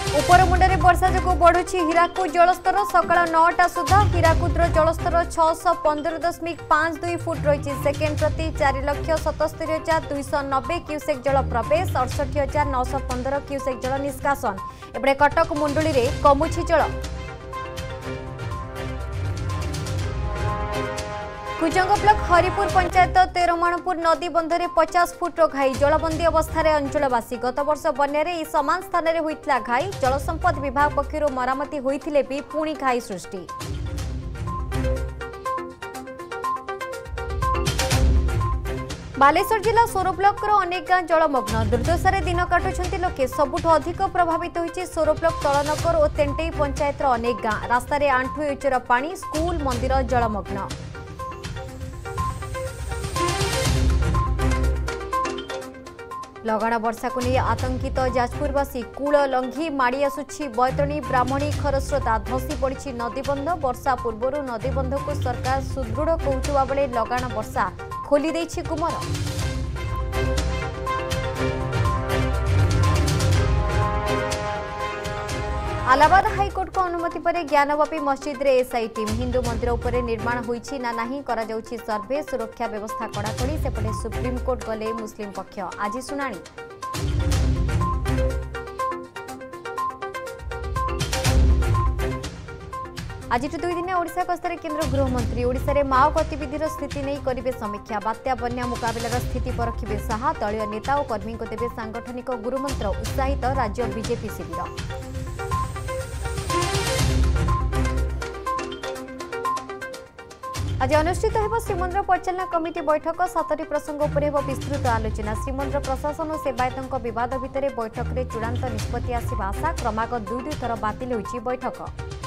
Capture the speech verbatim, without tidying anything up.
उपरमुंडे वर्षा जो बढ़ुची हीराकुद जलस्तर सकाल नौटा सुधा हीराकुद्र जलस्तर छःश पंदर दशमिक पांच दुई फुट रही सेकेंड प्रति चार लक्ष सतस्तरी हजार दुईश नब्बे क्यूसेक जल प्रवेश अड़सठी हजार नौश पंदर क्यूसेक जल निष्कासन एपटे कटक मुंडुली में कमुछि जल। कुजंग ब्लॉक हरिपुर पंचायत तेरमाणपुर नदी बंधरे पचास फुट घाई जलबंदी अवस्था अंचलवासी गत वर्ष बन्या समान स्थान में होता घाई जलसंपद विभाग पक्षर मरामती होते भी पुणी घाई सृष्टि। बालेश्वर जिला सोर ब्लॉक अनेक गाँ जलमग्न दुर्दशा दिन काटुंट लोके सबुठ अधिक प्रभावित होती सोर ब्लॉक तलनगर और तेंटेई पंचायत अनेक गाँ रास्तार आंठु उच्चर पानी स्कूल मंदिर जलमग्न। लगाण वर्षा को नहीं आतंकित जाजपुरवासी कूल लंघी माड़ी आसुछि बैतरणी ब्राह्मणी खरस्रोता धसी पड़ी नदीबंध वर्षा पूर्व नदीबंध को सरकार सुदृढ़ कहूवा बेले लगाण वर्षा खोली देछि गुमर। इलाहाबाद हाईकोर्ट को अनुमति पर ज्ञानवापी मस्जिद रे एसआई टीम हिंदू मंदिर उपर निर्माण होइछि ना नाही करा जाउछि सर्वे सुरक्षा व्यवस्था कड़ाकड़ी सेपटे सुप्रीम कोर्ट गले मुस्लिम पक्ष आज सुनानी। आज दुई दिन ओडिशा गस्तर केन्द्र गृहमंत्री ओडिशा रे माओ गतिविधिर स्थिति नहीं करिवे समीक्षा बात्या बन्या मुकाबलार स्थिति परखिबे साहा दलीय नेता और कर्मी को देवे सांगठनिक गुरुमंत्र उत्साहित राज्य बीजेपी शिविर। आज अनुष्ठित हो श्रीमंदिर परिचालना कमिटी बैठक सातटी प्रसंग उपर विस्तृत आलोचना श्रीमंदिर प्रशासन और सेवायतों विवाद भितर बैठक में चूड़ांत निष्पत्ति आसिबा आशा क्रमागत दुई दुई थर बातिल होइछि बैठक।